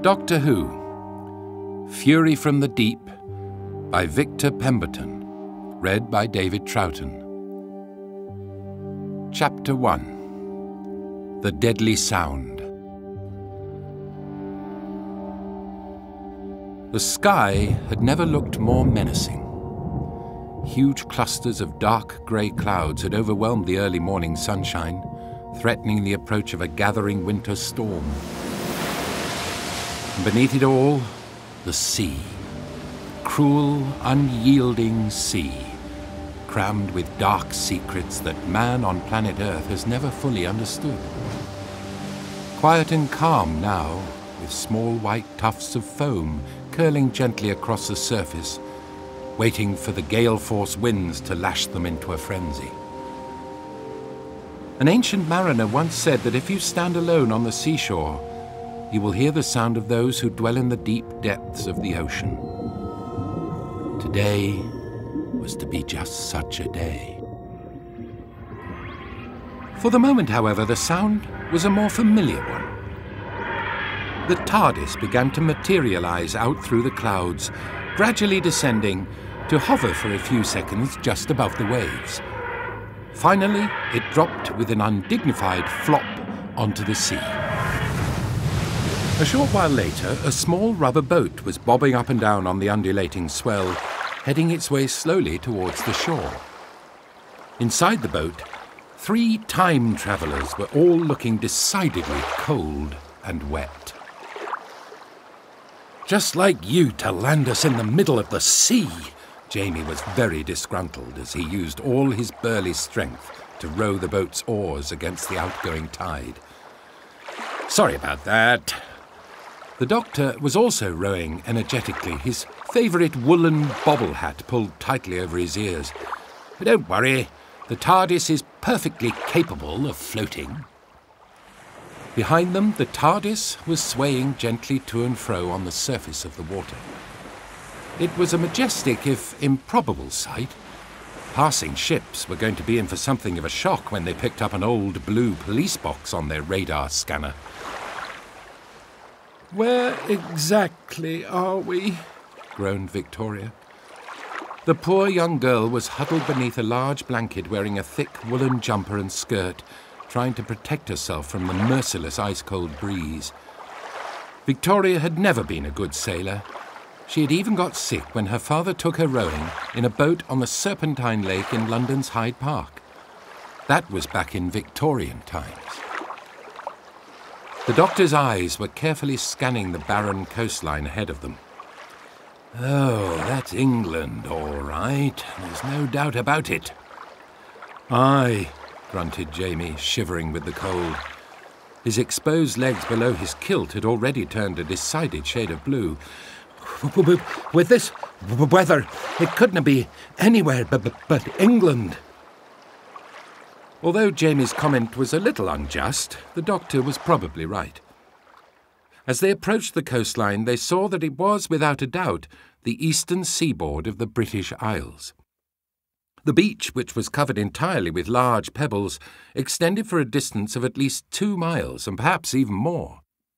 Doctor Who, Fury from the Deep, by Victor Pemberton, read by David Troughton. Chapter 1. The Deadly Sound. The sky had never looked more menacing. Huge clusters of dark grey clouds had overwhelmed the early morning sunshine, threatening the approach of a gathering winter storm. And beneath it all, the sea. Cruel, unyielding sea, crammed with dark secrets that man on planet Earth has never fully understood. Quiet and calm now, with small white tufts of foam curling gently across the surface, waiting for the gale-force winds to lash them into a frenzy. An ancient mariner once said that if you stand alone on the seashore, you will hear the sound of those who dwell in the deep depths of the ocean. Today was to be just such a day. For the moment, however, the sound was a more familiar one. The TARDIS began to materialize out through the clouds, gradually descending to hover for a few seconds just above the waves. Finally, it dropped with an undignified flop onto the sea. A short while later, a small rubber boat was bobbing up and down on the undulating swell, heading its way slowly towards the shore. Inside the boat, 3 time travellers were all looking decidedly cold and wet. "Just like you to land us in the middle of the sea!" Jamie was very disgruntled as he used all his burly strength to row the boat's oars against the outgoing tide. "Sorry about that." The doctor was also rowing energetically, his favourite woolen bobble hat pulled tightly over his ears. "But don't worry, the TARDIS is perfectly capable of floating." Behind them, the TARDIS was swaying gently to and fro on the surface of the water. It was a majestic, if improbable, sight. Passing ships were going to be in for something of a shock when they picked up an old blue police box on their radar scanner. "Where exactly are we?" groaned Victoria. The poor young girl was huddled beneath a large blanket wearing a thick woolen jumper and skirt, trying to protect herself from the merciless ice-cold breeze. Victoria had never been a good sailor. She had even got sick when her father took her rowing in a boat on the Serpentine Lake in London's Hyde Park. That was back in Victorian times. The doctor's eyes were carefully scanning the barren coastline ahead of them. "Oh, that's England, all right. There's no doubt about it." "Aye," grunted Jamie, shivering with the cold. His exposed legs below his kilt had already turned a decided shade of blue. "With this weather, it couldn't be anywhere but England." Although Jamie's comment was a little unjust, the doctor was probably right. As they approached the coastline, they saw that it was, without a doubt, the eastern seaboard of the British Isles. The beach, which was covered entirely with large pebbles, extended for a distance of at least 2 miles, and perhaps even more.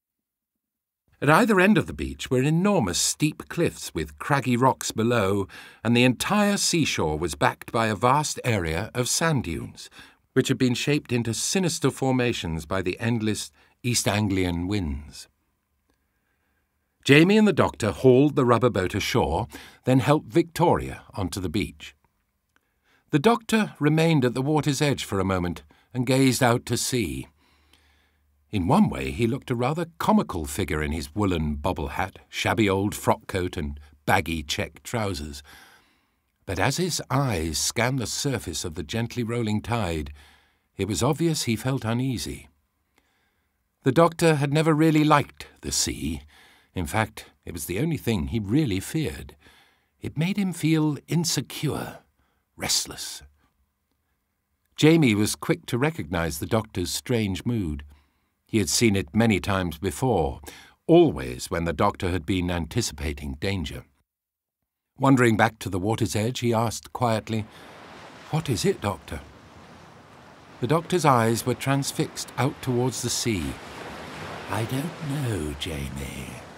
At either end of the beach were enormous steep cliffs with craggy rocks below, and the entire seashore was backed by a vast area of sand dunes, which had been shaped into sinister formations by the endless East Anglian winds. Jamie and the doctor hauled the rubber boat ashore, then helped Victoria onto the beach. The doctor remained at the water's edge for a moment and gazed out to sea. In one way, he looked a rather comical figure in his woolen bobble hat, shabby old frock coat and baggy check trousers. But as his eyes scanned the surface of the gently rolling tide, it was obvious he felt uneasy. The doctor had never really liked the sea. In fact, it was the only thing he really feared. It made him feel insecure, restless. Jamie was quick to recognize the doctor's strange mood. He had seen it many times before, always when the doctor had been anticipating danger. Wandering back to the water's edge, he asked quietly, "What is it, Doctor?" The doctor's eyes were transfixed out towards the sea. "I don't know, Jamie,"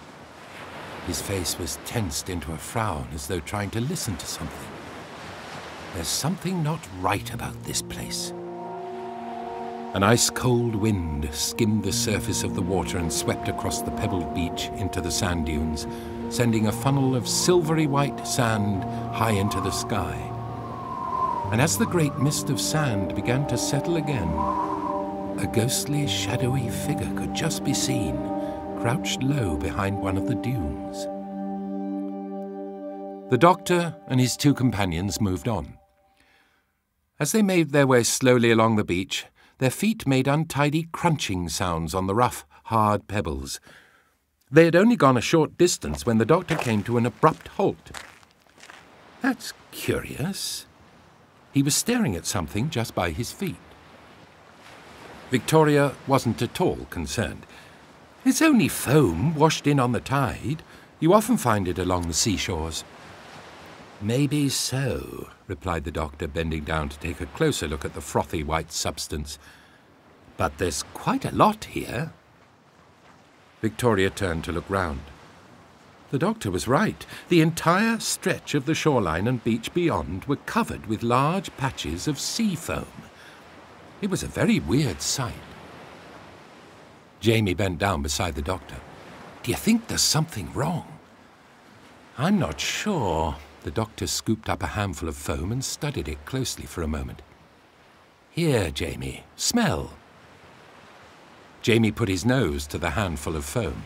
His face was tensed into a frown, as though trying to listen to something. There's something not right about this place. An ice-cold wind skimmed the surface of the water and swept across the pebbled beach into the sand dunes, sending a funnel of silvery white sand high into the sky. And as the great mist of sand began to settle again, a ghostly, shadowy figure could just be seen, crouched low behind one of the dunes. The doctor and his two companions moved on. As they made their way slowly along the beach, their feet made untidy crunching sounds on the rough, hard pebbles. They had only gone a short distance when the doctor came to an abrupt halt. That's curious. He was staring at something just by his feet. Victoria wasn't at all concerned. It's only foam washed in on the tide. You often find it along the seashores. Maybe so, replied the doctor, bending down to take a closer look at the frothy white substance. But there's quite a lot here. Victoria turned to look round. The doctor was right. The entire stretch of the shoreline and beach beyond were covered with large patches of sea foam. It was a very weird sight. Jamie bent down beside the doctor. Do you think there's something wrong? I'm not sure. The doctor scooped up a handful of foam and studied it closely for a moment. Here, Jamie, smell. Jamie put his nose to the handful of foam.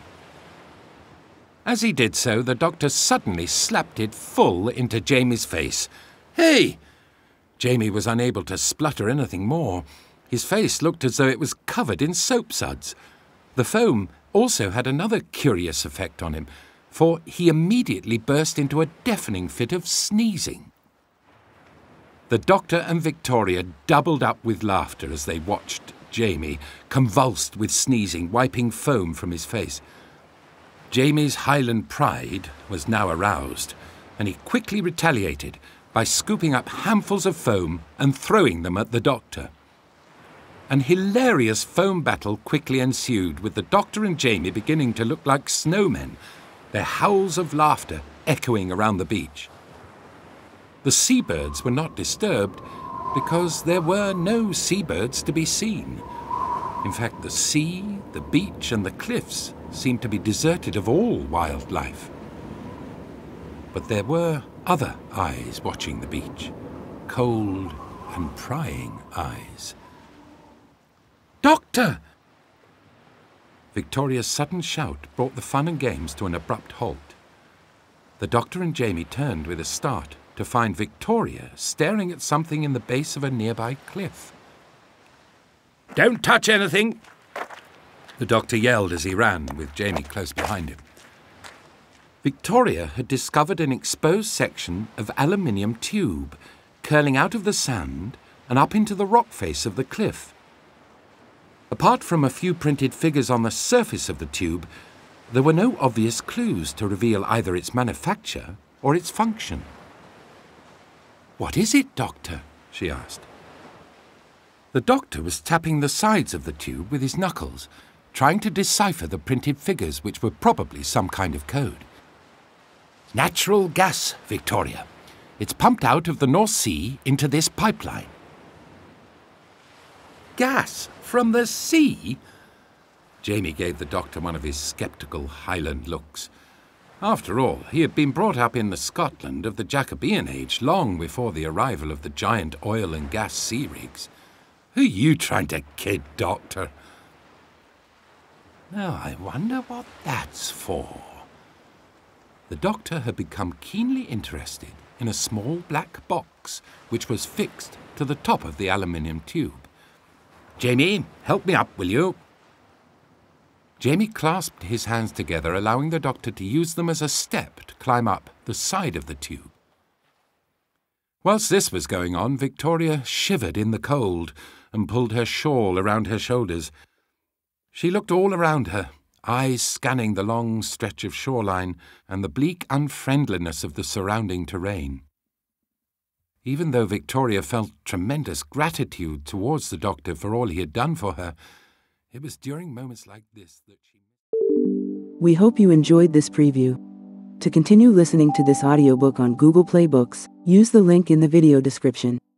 As he did so, the doctor suddenly slapped it full into Jamie's face. Hey! Jamie was unable to splutter anything more. His face looked as though it was covered in soap suds. The foam also had another curious effect on him, for he immediately burst into a deafening fit of sneezing. The doctor and Victoria doubled up with laughter as they watched Jamie, convulsed with sneezing, wiping foam from his face. Jamie's Highland pride was now aroused, and he quickly retaliated by scooping up handfuls of foam and throwing them at the doctor. An hilarious foam battle quickly ensued, with the doctor and Jamie beginning to look like snowmen, their howls of laughter echoing around the beach. The seabirds were not disturbed because there were no seabirds to be seen. In fact, the sea, the beach, and the cliffs seemed to be deserted of all wildlife. But there were other eyes watching the beach, cold and prying eyes. Doctor! Victoria's sudden shout brought the fun and games to an abrupt halt. The doctor and Jamie turned with a start to find Victoria staring at something in the base of a nearby cliff. Don't touch anything! The doctor yelled as he ran, with Jamie close behind him. Victoria had discovered an exposed section of aluminium tube curling out of the sand and up into the rock face of the cliff. Apart from a few printed figures on the surface of the tube, there were no obvious clues to reveal either its manufacture or its function. What is it, Doctor? She asked. The doctor was tapping the sides of the tube with his knuckles, trying to decipher the printed figures, which were probably some kind of code. Natural gas, Victoria. It's pumped out of the North Sea into this pipeline. Gas from the sea? Jamie gave the doctor one of his sceptical Highland looks. After all, he had been brought up in the Scotland of the Jacobean age long before the arrival of the giant oil and gas sea rigs. Who are you trying to kid, Doctor? Now, I wonder what that's for. The doctor had become keenly interested in a small black box which was fixed to the top of the aluminium tube. Jamie, help me up, will you? Jamie clasped his hands together, allowing the doctor to use them as a step to climb up the side of the tube. Whilst this was going on, Victoria shivered in the cold and pulled her shawl around her shoulders. She looked all around her, eyes scanning the long stretch of shoreline and the bleak unfriendliness of the surrounding terrain. Even though Victoria felt tremendous gratitude towards the doctor for all he had done for her, it was during moments like this that she... We hope you enjoyed this preview. To continue listening to this audiobook on Google Play Books, use the link in the video description.